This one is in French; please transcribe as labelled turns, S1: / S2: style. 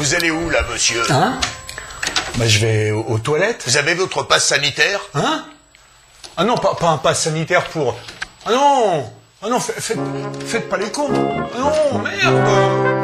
S1: Vous allez où, là, monsieur?
S2: Hein? Bah, je vais aux toilettes.
S1: Vous avez votre passe sanitaire?
S2: Hein? Ah non, pas un pass sanitaire pour... Ah non! Ah non, faites pas les cons! Ah non, merde!